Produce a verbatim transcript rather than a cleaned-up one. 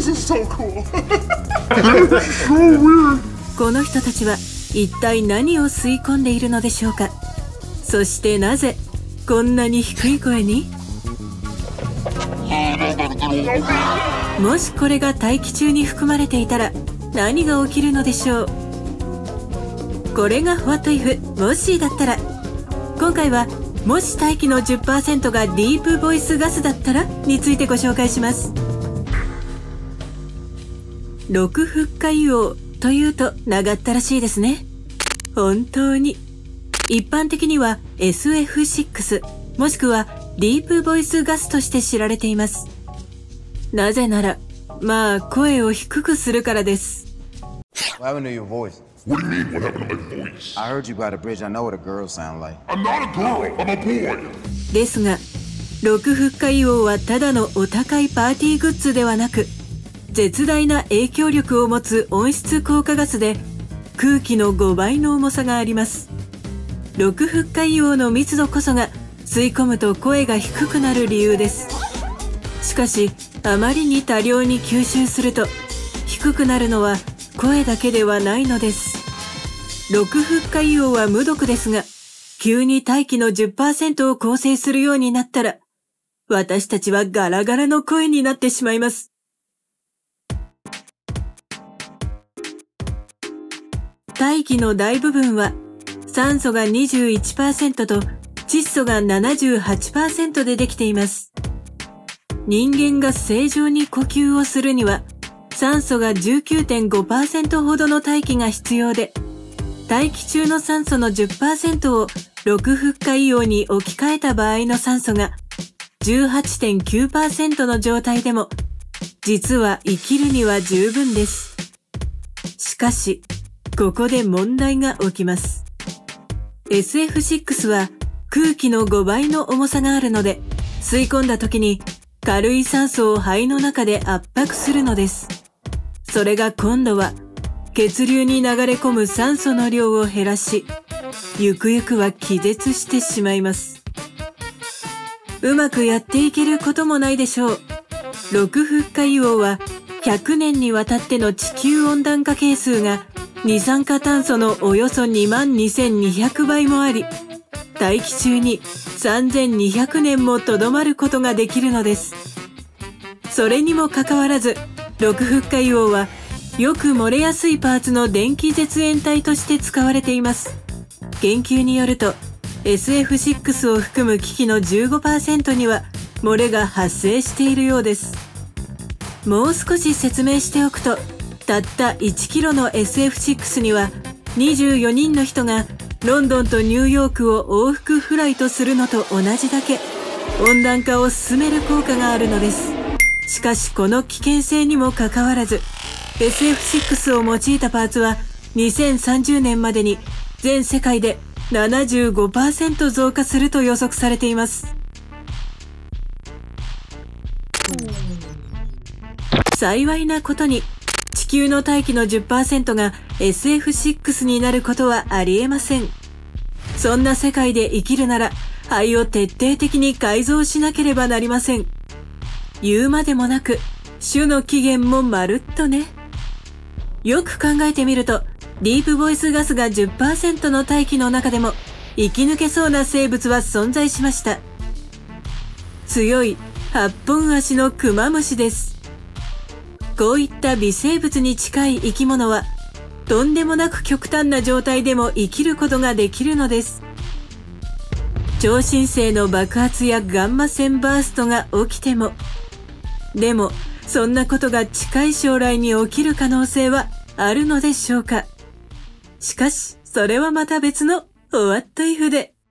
This is so cool. So weird. この人たちは一体何を吸い込んでいるのでしょうか。そしてなぜこんなに低い声に。もしこれが大気中に含まれていたら何が起きるのでしょう。これが What if もしだったら。今回はもし大気の じゅっパーセント がディープボイスガスだったらについてご紹介します。ろくフッ化硫黄というと長ったらしいですね。本当に。一般的には エスエフシックス もしくはディープボイスガスとして知られています。なぜなら、まあ声を低くするからです。 What happened to your voice? What do you mean, what happened to my voice? I heard you by the bridge. I know what a girl sound like. I'm not a girl, I'm a boy. ですが、ろくフッ化硫黄はただのお高いパーティーグッズではなく、絶大な影響力を持つ温室効果ガスで、空気のごばいの重さがあります。ろくフッ化硫黄の密度こそが吸い込むと声が低くなる理由です。しかし、あまりに多量に吸収すると、低くなるのは声だけではないのです。ろくフッ化硫黄は無毒ですが、急に大気の じゅっパーセント を構成するようになったら、私たちはガラガラの声になってしまいます。大気の大部分は酸素が にじゅういちパーセント と窒素が ななじゅうはちパーセント でできています。人間が正常に呼吸をするには酸素が じゅうきゅうてんごパーセント ほどの大気が必要で、大気中の酸素の じゅっパーセント をろくフッ化硫黄に置き換えた場合の酸素が じゅうはちてんきゅうパーセント の状態でも、実は生きるには十分です。しかし、ここで問題が起きます。エスエフシックス は空気のごばいの重さがあるので、吸い込んだ時に軽い酸素を肺の中で圧迫するのです。それが今度は血流に流れ込む酸素の量を減らし、ゆくゆくは気絶してしまいます。うまくやっていけることもないでしょう。ろくフッ化硫黄はひゃくねんにわたっての地球温暖化係数が二酸化炭素のおよそにまんにせんにひゃくばいもあり、大気中にさんぜんにひゃくねんもとどまることができるのです。それにもかかわらず、ろくフッ化硫黄はよく漏れやすいパーツの電気絶縁体として使われています。研究によると、エスエフシックス を含む機器の じゅうごパーセント には漏れが発生しているようです。もう少し説明しておくと、たったいちキロの エスエフシックス にはにじゅうよにんの人がロンドンとニューヨークを往復フライトするのと同じだけ温暖化を進める効果があるのです。しかしこの危険性にもかかわらず、エスエフシックス を用いたパーツはにせんさんじゅうねんまでに全世界で ななじゅうごパーセント 増加すると予測されています。幸いなことに、地球の大気の じゅっパーセント が エスエフシックス になることはありえません。そんな世界で生きるなら、肺を徹底的に改造しなければなりません。言うまでもなく、種の起源もまるっとね。よく考えてみると、ディープボイスガスが じゅっパーセント の大気の中でも、生き抜けそうな生物は存在しました。強いはっぽん足のクマムシです。こういった微生物に近い生き物は、とんでもなく極端な状態でも生きることができるのです。超新星の爆発やガンマ線バーストが起きても、でも、そんなことが近い将来に起きる可能性はあるのでしょうか。しかし、それはまた別の What if で。